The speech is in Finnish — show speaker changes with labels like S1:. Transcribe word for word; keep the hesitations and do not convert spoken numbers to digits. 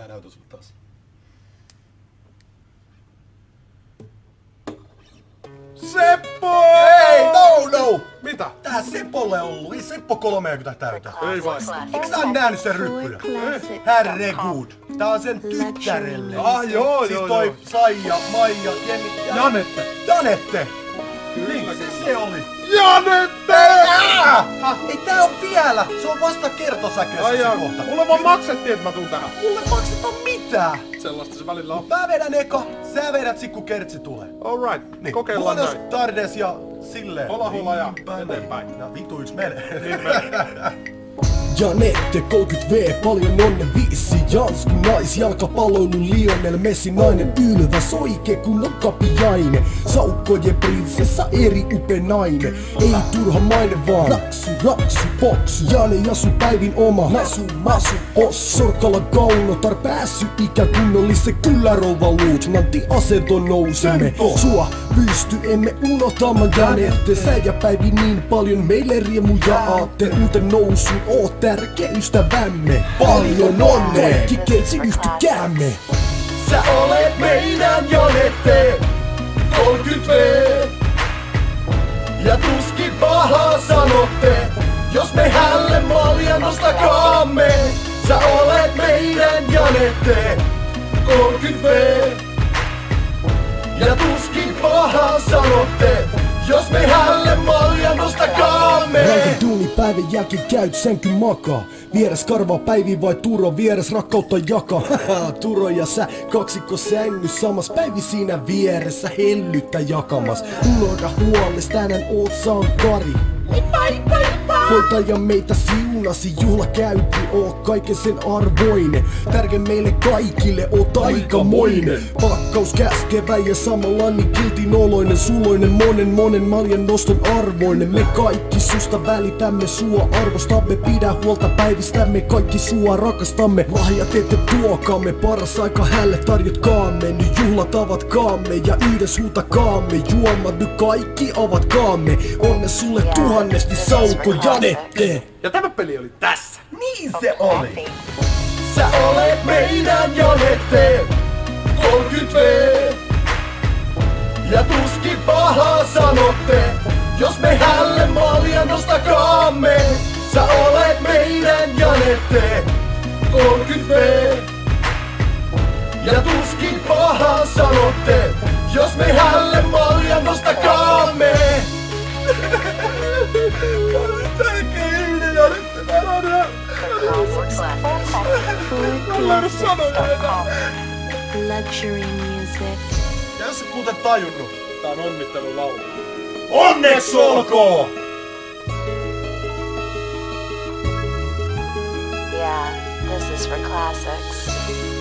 S1: Mä näytän sulle taas.
S2: Seppo!
S1: Ei, no no!
S2: Mitä?
S1: Tää Sepolle ollut, ei Seppo kolmekymmentä täytä.
S2: Ei vai.
S1: Eiks sä oon nähnyt sen ryppylä? Herregud, tää on sen tyttärelle.
S2: Ah joo
S1: Siis
S2: joo
S1: toi
S2: joo.
S1: Saija, Maija, Jenni ja...
S2: Janette.
S1: Janette!
S2: Kyllä,
S1: Niin, se,
S2: kyllä.
S1: se oli.
S2: Janette!
S1: Ah! Ei tää on vielä! Se on vasta kertosäkeessä
S2: Ai
S1: se
S2: jaa,
S1: kohta.
S2: mulle vaan maksettiin, että mä tuun tähän.
S1: Mulle makseta mitään!
S2: Sellaista se välillä on.
S1: Mä vedän eka, sä vedät sit kun kertsi tulee.
S2: Alright,
S1: Niin,
S2: kokeillaan
S1: buenos
S2: näin.
S1: tardes ja silleen.
S2: Hola hola ja
S1: Niinpä,
S2: eteenpäin.
S1: niin. No vitu yks menee.
S2: Niin menee.
S3: Janette kolmekymmentä vuotta, paljon onne viisi. Jansku naisjalkapalloilun Lionel Messi, nainen ylväs oikee kun on kapiainen. Saukkojen prinsessa eri upe nainen. Ei turha maine vaan raksu, raksu, boksu. Jane ja sun päivin oma masu, masu, os. Sorkalla kaunotar päässy ikä kunnollisen kyllä rouva luutnantti asento nousemme. Sua pysty emme unohtamaan Janette. Sä ja Päivi niin paljon meille riemuja aatte. Uuten nousun oot tärkeä ystävämme. Paljon onnea, kaikki kertsi yhtykäämme.
S1: Sä olet meidän Janette, kolmekymmentä vuotta. Ja tuskin pahaa sanotte, jos me hälle malja nostakaamme. Sä olet meidän Janette, kolmekymmentä vuotta. Ja tuskin pahaa sanotte, jos me hälle malja nostakaamme.
S3: Raikan duunipäivän jälkeen käyt sänkyn makaa. Vieres karvaa Päivi vai Turo, vieres rakkautta jakaa. Turo ja sä kaksikko sängyssä samas, Päivi siinä vieressä hellyttä jakamas. Unohda huoles, tänään oot sankari. Hoitaja meitä siunasi, juhla käytti, oot kaiken sen arvoinen. Tärkeä meille kaikille, oot aikamoinen. Pakkaus käskevä ja samalla niin kiltin oloinen. Suloinen monen monen maljan noston arvoinen. Me kaikki susta välitämme, sua arvostamme. Pidä huolta päivistämme, kaikki sua rakastamme. Lahjat ette tuokaamme, paras aika hälle tarjotkaamme. Nyt juhlat avatkaamme ja yhdessä huutakaamme. Juomat nyt kaikki avatkaamme. Onne sulle tuhannesti sauko Janette.
S2: Ja tämä peli oli tässä.
S1: Niin se oli. Sä olet meidän Janette, kolmekymmentä vuotta. Ja tuskin pahaa sanotte, jos me hälle malja nostakaamme. Sä olet meidän Janette, kolmekymmentä vuotta. Ja tuskin pahaa sanotte, jos me hälle malja nostakaamme.
S4: Luxury music.
S1: Ja jos et muuten tajunnut,
S2: Tää on onnittelulaulu.
S1: onneksi olkoon!
S4: Yeah, this is for classics.